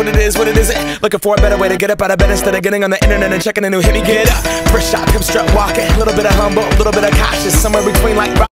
what it is, what it isn't. Looking for a better way to get up out of bed instead of getting on the internet and checking a new hit. Me get up, first shot, come strut walking. A little bit of humble, a little bit of cautious, somewhere between like